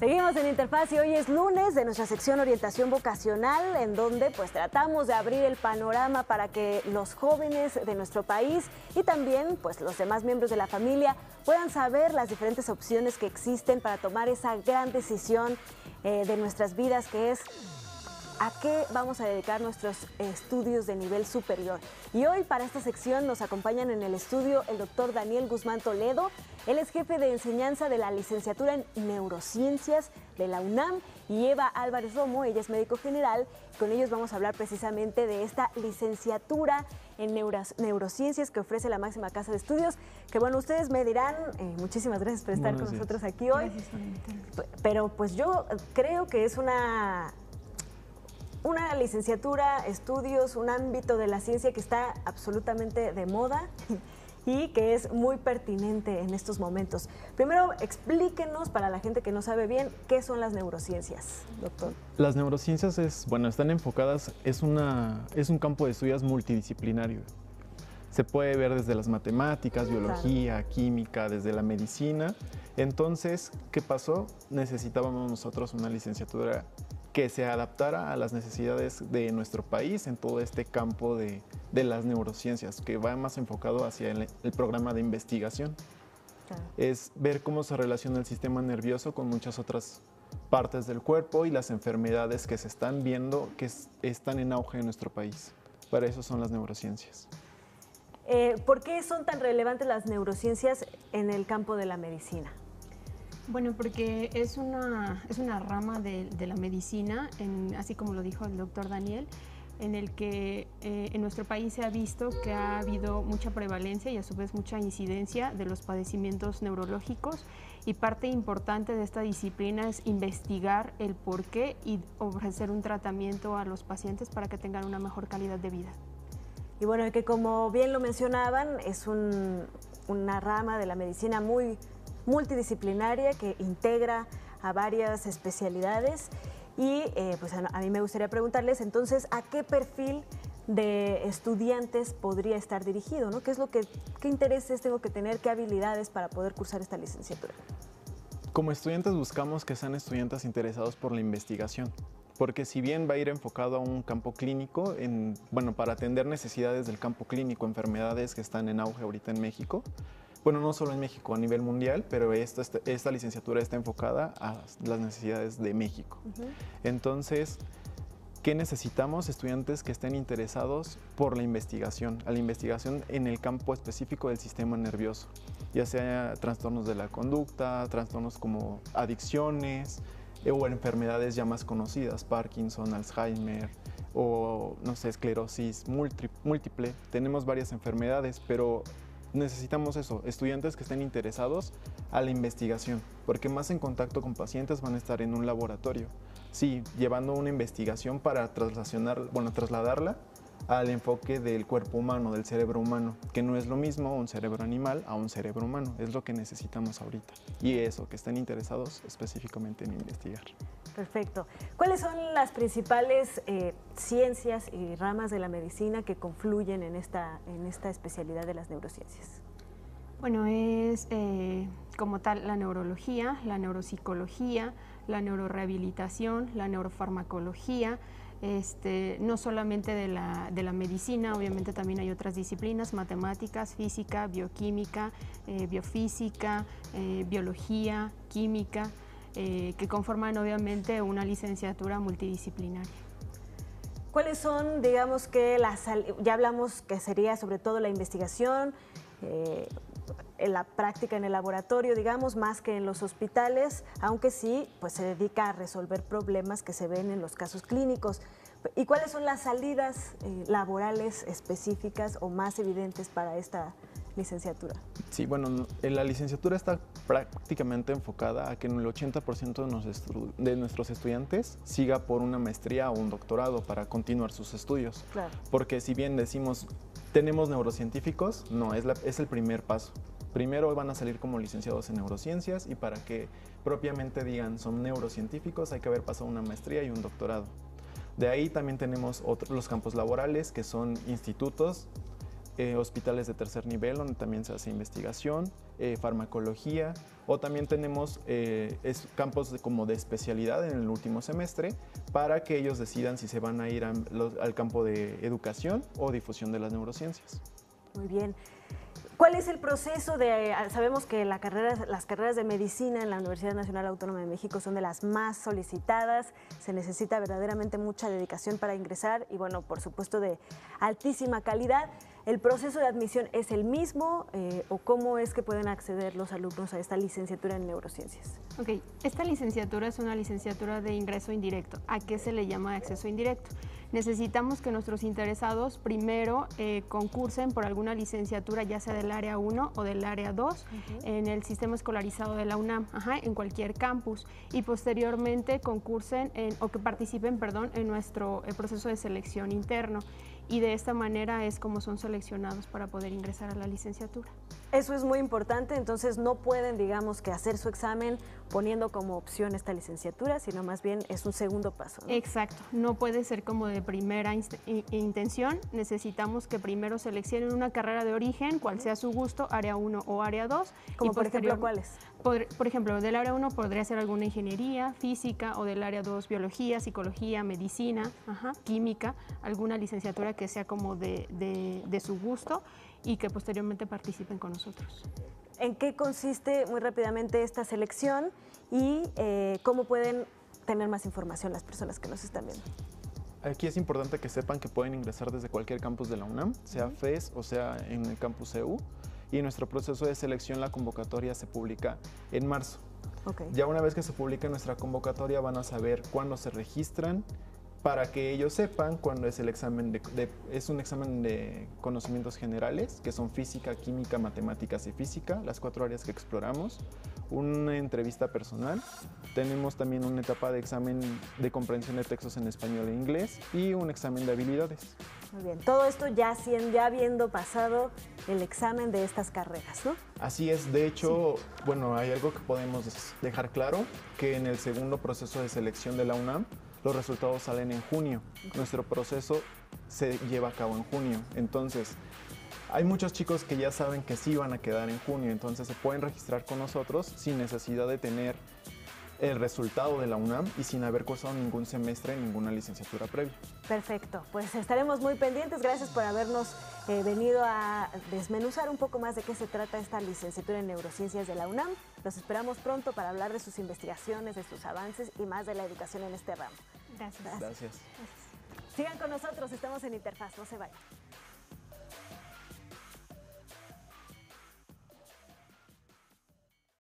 Seguimos en Interfaz y hoy es lunes de nuestra sección Orientación Vocacional, en donde pues tratamos de abrir el panorama para que los jóvenes de nuestro país y también pues los demás miembros de la familia puedan saber las diferentes opciones que existen para tomar esa gran decisión de nuestras vidas, que es a qué vamos a dedicar nuestros estudios de nivel superior. Y hoy para esta sección nos acompañan en el estudio el doctor Daniel Guzmán Toledo. Él es jefe de enseñanza de la licenciatura en Neurociencias de la UNAM, y Eva Álvarez Romo, ella es médico general. Con ellos vamos a hablar precisamente de esta licenciatura en Neurociencias que ofrece la máxima casa de estudios, que bueno, ustedes me dirán, muchísimas gracias por estar con nosotros aquí hoy. Pero pues yo creo que es una licenciatura, estudios, un ámbito de la ciencia que está absolutamente de moda y que es muy pertinente en estos momentos. Primero, explíquenos, para la gente que no sabe bien, ¿qué son las neurociencias, doctor? Las neurociencias están enfocadas, es un campo de estudios multidisciplinario. Se puede ver desde las matemáticas, biología, química, desde la medicina. Entonces, ¿qué pasó? Necesitábamos nosotros una licenciatura que se adaptara a las necesidades de nuestro país en todo este campo de las neurociencias, que va más enfocado hacia el programa de investigación. Claro. Es ver cómo se relaciona el sistema nervioso con muchas otras partes del cuerpo y las enfermedades que se están viendo que están en auge en nuestro país. Para eso son las neurociencias. ¿Por qué son tan relevantes las neurociencias en el campo de la medicina? Bueno, porque es una rama de la medicina, así como lo dijo el doctor Daniel, en el que en nuestro país se ha visto que ha habido mucha prevalencia y a su vez mucha incidencia de los padecimientos neurológicos, y parte importante de esta disciplina es investigar el porqué y ofrecer un tratamiento a los pacientes para que tengan una mejor calidad de vida. Y bueno, que como bien lo mencionaban, es una rama de la medicina muy multidisciplinaria que integra a varias especialidades y pues a mí me gustaría preguntarles entonces a qué perfil de estudiantes podría estar dirigido, ¿no? ¿Qué intereses tengo que tener, qué habilidades para poder cursar esta licenciatura? Como estudiantes buscamos que sean estudiantes interesados por la investigación, porque si bien va a ir enfocado a un campo clínico, para atender necesidades del campo clínico, enfermedades que están en auge ahorita en México. Bueno, no solo en México, a nivel mundial, pero esta licenciatura está enfocada a las necesidades de México. Entonces, ¿qué necesitamos? Estudiantes que estén interesados por la investigación en el campo específico del sistema nervioso, ya sea trastornos de la conducta, trastornos como adicciones o enfermedades ya más conocidas, Parkinson, Alzheimer o, no sé, esclerosis múltiple. Tenemos varias enfermedades, pero necesitamos estudiantes que estén interesados a la investigación, porque más en contacto con pacientes van a estar en un laboratorio, sí, llevando una investigación para trasladarla al enfoque del cuerpo humano, del cerebro humano, que no es lo mismo un cerebro animal a un cerebro humano, es lo que necesitamos ahorita, y eso, que estén interesados específicamente en investigar. Perfecto. ¿Cuáles son las principales ciencias y ramas de la medicina que confluyen en esta especialidad de las neurociencias? Bueno, es como tal la neurología, la neuropsicología, la neurorehabilitación, la neurofarmacología, no solamente de la medicina, obviamente también hay otras disciplinas, matemáticas, física, bioquímica, biofísica, biología, química, que conforman obviamente una licenciatura multidisciplinaria. ¿Cuáles son, digamos que ya hablamos que sería sobre todo la investigación, en la práctica en el laboratorio, digamos, más que en los hospitales, aunque sí, pues se dedica a resolver problemas que se ven en los casos clínicos? ¿Y cuáles son las salidas laborales específicas o más evidentes para esta licenciatura? Sí, bueno, la licenciatura está prácticamente enfocada a que el 80% de nuestros estudiantes siga por una maestría o un doctorado para continuar sus estudios. Claro. Porque si bien decimos, tenemos neurocientíficos, no, es el primer paso. Primero van a salir como licenciados en neurociencias, y para que propiamente digan son neurocientíficos hay que haber pasado una maestría y un doctorado. De ahí también tenemos los campos laborales, que son institutos, hospitales de tercer nivel, donde también se hace investigación, farmacología, o también tenemos campos como de especialidad en el último semestre para que ellos decidan si se van a ir al campo de educación o difusión de las neurociencias. Muy bien. ¿Cuál es el proceso sabemos que las carreras de medicina en la Universidad Nacional Autónoma de México son de las más solicitadas, se necesita verdaderamente mucha dedicación para ingresar y bueno, por supuesto de altísima calidad. ¿El proceso de admisión es el mismo o cómo es que pueden acceder los alumnos a esta licenciatura en neurociencias? Ok, esta licenciatura es una licenciatura de ingreso indirecto. ¿A qué se le llama acceso indirecto? Necesitamos que nuestros interesados primero concursen por alguna licenciatura, ya sea del área 1 o del área 2, en el sistema escolarizado de la UNAM, en cualquier campus, y posteriormente concursen o que participen, en nuestro proceso de selección interno. Y de esta manera es como son seleccionados para poder ingresar a la licenciatura. Eso es muy importante, entonces no pueden, digamos, que hacer su examen poniendo como opción esta licenciatura, sino más bien es un segundo paso, ¿no? Exacto, no puede ser como de primera intención, necesitamos que primero seleccionen una carrera de origen, cual sea su gusto, área 1 o área 2. Como por ejemplo, ¿cuáles? Por ejemplo, del área 1 podría ser alguna ingeniería, física, o del área 2 biología, psicología, medicina, química, alguna licenciatura que sea como de su gusto y que posteriormente participen con nosotros. ¿En qué consiste muy rápidamente esta selección y cómo pueden tener más información las personas que nos están viendo? Aquí es importante que sepan que pueden ingresar desde cualquier campus de la UNAM, sea FES o sea en el campus EU, y nuestro proceso de selección, la convocatoria se publica en marzo. Okay. Ya una vez que se publique nuestra convocatoria van a saber cuándo se registran, para que ellos sepan cuándo es el examen es un examen de conocimientos generales, que son física, química, matemáticas y física, las 4 áreas que exploramos, una entrevista personal, tenemos también una etapa de examen de comprensión de textos en español e inglés y un examen de habilidades. Muy bien, todo esto ya habiendo pasado el examen de estas carreras, ¿no? Así es, de hecho, bueno, hay algo que podemos dejar claro, que en el segundo proceso de selección de la UNAM, los resultados salen en junio. Nuestro proceso se lleva a cabo en junio. Entonces, hay muchos chicos que ya saben que sí van a quedar en junio, entonces se pueden registrar con nosotros sin necesidad de tener el resultado de la UNAM y sin haber cursado ningún semestre en ninguna licenciatura previa. Perfecto, pues estaremos muy pendientes. Gracias por habernos venido a desmenuzar un poco más de qué se trata esta licenciatura en neurociencias de la UNAM. Los esperamos pronto para hablar de sus investigaciones, de sus avances y más de la educación en este ramo. Gracias. Gracias. Sigan con nosotros, estamos en Interfaz, no se vayan.